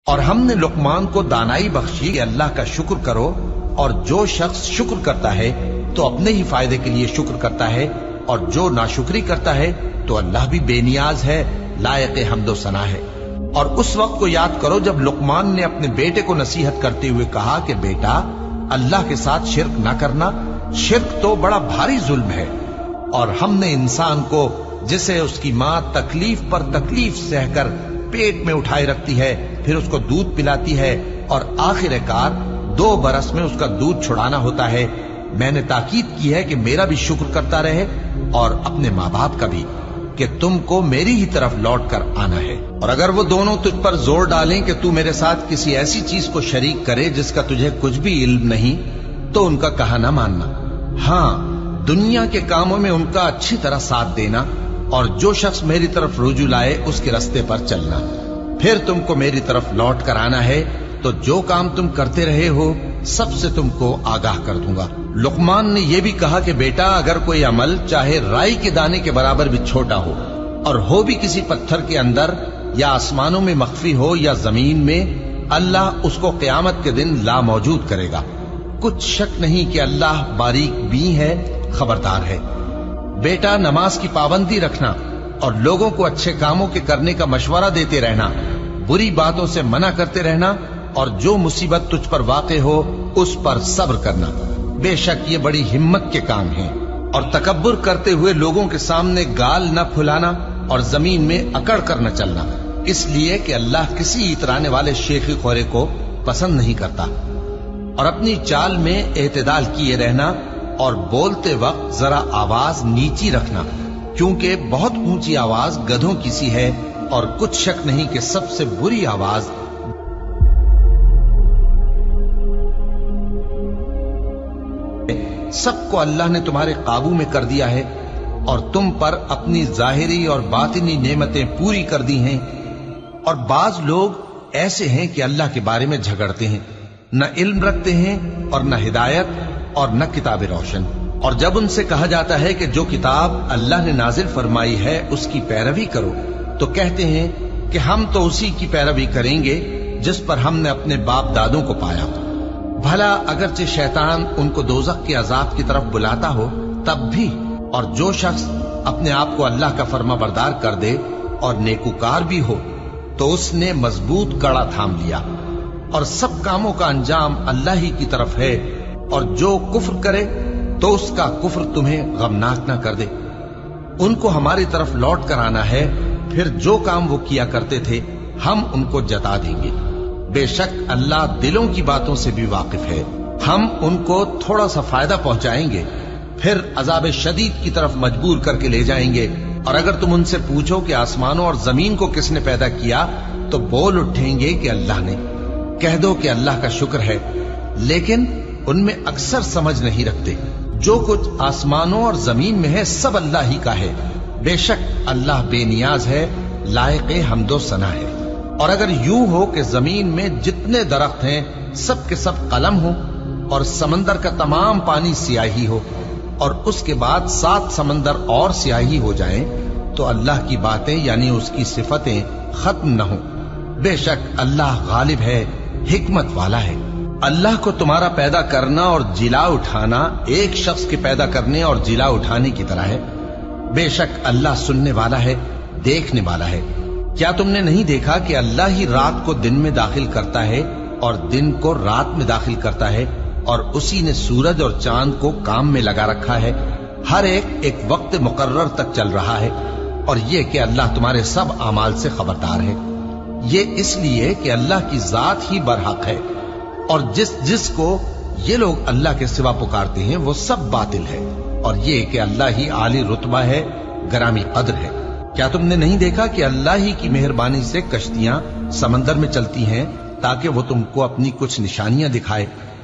اور ہم نے لقمان کو دانائی بخشی کہ اللہ کا شکر کرو، اور جو شخص شکر کرتا ہے تو اپنے ہی فائدے کے لیے شکر کرتا ہے، اور جو ناشکری کرتا ہے تو اللہ بھی بے نیاز ہے، لائق حمد و ثنا ہے۔ اور اس وقت کو یاد کرو جب لقمان نے اپنے بیٹے کو نصیحت کرتے ہوئے کہا کہ بیٹا، اللہ کے ساتھ شرک نہ کرنا، شرک تو بڑا بھاری ظلم ہے۔ اور ہم نے انسان کو، جسے اس کی ماں تکلیف پر تکلیف سہ کر پیٹ میں اٹھائے رکھتی ہے، پھر اس کو دودھ پلاتی ہے، اور آخر کار 2 برس میں اس کا دودھ چھڑانا ہوتا ہے، میں نے تاکید کی ہے کہ میرا بھی شکر کرتا رہے اور اپنے ماں باپ کا بھی، کہ تم کو میری ہی طرف لوٹ کر آنا ہے۔ اور اگر وہ دونوں تجھ پر زور ڈالیں کہ تو میرے ساتھ کسی ایسی چیز کو شریک کرے جس کا تجھے کچھ بھی علم نہیں، تو ان کا کہا نہ ماننا، ہاں دنیا کے کاموں میں ان کا اچھی طرح ساتھ دینا، اور جو شخص میری طرف رجوع لائے اس کے رستے پر چلنا، پھر تم کو میری طرف لوٹ کر آنا ہے، تو جو کام تم کرتے رہے ہو سب سے تم کو آگاہ کر دوں گا۔ لقمان نے یہ بھی کہا کہ بیٹا، اگر کوئی عمل چاہے رائی کے دانے کے برابر بھی چھوٹا ہو، اور ہو بھی کسی پتھر کے اندر یا آسمانوں میں مخفی ہو یا زمین میں، اللہ اس کو قیامت کے دن لا موجود کرے گا۔ کچھ شک نہیں کہ اللہ باریک بین ہے، خبردار ہے۔ بیٹا، نماز کی پابندی رکھنا اور لوگوں کو اچھے کاموں کے کرنے کا مشورہ دیتے رہنا، بری باتوں سے منع کرتے رہنا، اور جو مصیبت تجھ پر واقع ہو اس پر صبر کرنا، بے شک یہ بڑی ہمت کے کام ہیں۔ اور تکبر کرتے ہوئے لوگوں کے سامنے گال نہ پھلانا اور زمین میں اکڑ کر نہ چلنا، اس لیے کہ اللہ کسی اترانے والے شیخی خورے کو پسند نہیں کرتا۔ اور اپنی چال میں اعتدال کیے رہنا، اور بولتے وقت ذرا آواز نیچی رکھنا، کیونکہ بہت اونچی آواز گدھوں کی سی ہے، اور کچھ شک نہیں کہ سب سے بری آواز سب کو اللہ نے تمہارے قابو میں کر دیا ہے، اور تم پر اپنی ظاہری اور باطنی نعمتیں پوری کر دی ہیں۔ اور بعض لوگ ایسے ہیں کہ اللہ کے بارے میں جھگڑتے ہیں، نہ علم رکھتے ہیں اور نہ ہدایت اور نہ کتاب روشن۔ اور جب ان سے کہا جاتا ہے کہ جو کتاب اللہ نے نازل فرمائی ہے اس کی پیروی کرو، تو کہتے ہیں کہ ہم تو اسی کی پیروی کریں گے جس پر ہم نے اپنے باپ دادوں کو پایا۔ بھلا اگرچہ شیطان ان کو دوزخ کے عذاب کی طرف بلاتا ہو تب بھی، اور جو شخص اپنے آپ کو اللہ کا فرما بردار کر دے اور نیکوکار بھی ہو تو اس نے مضبوط کڑا تھام لیا، اور سب کاموں کا انجام اللہ ہی کی طرف ہے۔ اور جو کفر کرے تو اس کا کفر تمہیں غمناک نہ کر دے۔ ان کو ہماری طرف لوٹ کر آنا ہے، پھر جو کام وہ کیا کرتے تھے ہم ان کو جتا دیں گے۔ بے شک اللہ دلوں کی باتوں سے بھی واقف ہے۔ ہم ان کو تھوڑا سا فائدہ پہنچائیں گے، پھر عذاب شدید کی طرف مجبور کر کے لے جائیں گے۔ اور اگر تم ان سے پوچھو کہ آسمانوں اور زمین کو کس نے پیدا کیا، تو بول اٹھیں گے کہ اللہ نے۔ کہہ دو کہ اللہ کا شکر ہے، لیکن ان میں اکثر سمجھ نہیں رکھتے۔ جو کچھ آسمانوں اور زمین میں ہے سب اللہ ہی کا ہے، بے شک اللہ بے نیاز ہے، لائق حمد و ثنا ہے۔ اور اگر یوں ہو کہ زمین میں جتنے درخت ہیں سب کے سب قلم ہو، اور سمندر کا تمام پانی سیاہی ہو، اور اس کے بعد 7 سمندر اور سیاہی ہو جائیں، تو اللہ کی باتیں یعنی اس کی صفتیں ختم نہ ہوں۔ بے شک اللہ غالب ہے، حکمت والا ہے۔ اللہ کو تمہارا پیدا کرنا اور جلا اٹھانا ایک شخص کے پیدا کرنے اور جلا اٹھانے کی طرح ہے۔ بے شک اللہ سننے والا ہے، دیکھنے والا ہے۔ کیا تم نے نہیں دیکھا کہ اللہ ہی رات کو دن میں داخل کرتا ہے اور دن کو رات میں داخل کرتا ہے، اور اسی نے سورج اور چاند کو کام میں لگا رکھا ہے، ہر ایک وقت مقرر تک چل رہا ہے۔ اور یہ کہ اللہ تمہارے سب اعمال سے خبردار ہے۔ یہ اس لیے کہ اللہ کی ذات ہی برحق ہے، اور جس کو یہ لوگ اللہ کے سوا پکارتے ہیں وہ سب باطل ہے، اور یہ کہ اللہ ہی عالی رتبہ ہے، گرامی قدر ہے۔ کیا تم نے نہیں دیکھا کہ اللہ ہی کی مہربانی سے کشتیاں سمندر میں چلتی ہیں تاکہ وہ تم کو اپنی کچھ نشانیاں دکھائے؟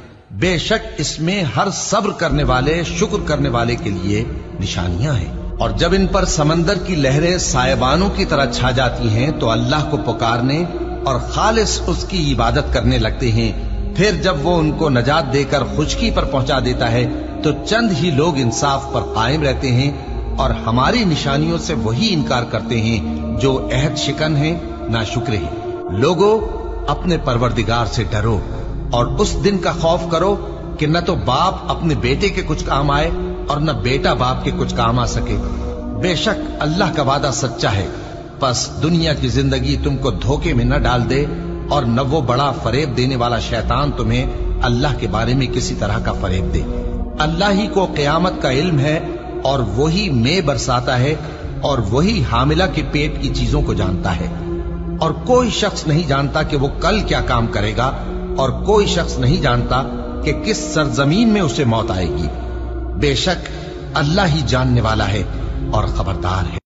بے شک اس میں ہر صبر کرنے والے، شکر کرنے والے کے لیے نشانیاں ہیں۔ اور جب ان پر سمندر کی لہریں سائبانوں کی طرح چھا جاتی ہیں تو اللہ کو پکارنے اور خالص اس کی عبادت کرنے لگتے ہیں، پھر جب وہ ان کو نجات دے کر خشکی پر پہنچا دیتا ہے تو چند ہی لوگ انصاف پر قائم رہتے ہیں، اور ہماری نشانیوں سے وہی انکار کرتے ہیں جو عہد شکن ہیں، ناشکرے ہیں۔ لوگو، अपने परवरदिगार से डरो और उस दिन का खौफ करो कि न तो बाप अपने बेटे के कुछ काम आए और न बेटा बाप के कुछ काम आ सके। बेशक अल्लाह का वादा सच्चा है, बस दुनिया की जिंदगी तुमको धोखे में न डाल दे और न वो बड़ा फरेब देने वाला शैतान तुम्हें अल्लाह के बारे में किसी तरह का फरेब दे। अल्लाह ही को क़यामत का इल्म है और वही में बरसाता है और वही हामिला के पेट की चीजों को जानता है। और कोई शख्स नहीं जानता कि वो कल क्या काम करेगा और कोई शख्स नहीं जानता कि किस सरजमीन में उसे मौत आएगी। बेशक अल्लाह ही जानने वाला है और खबरदार है।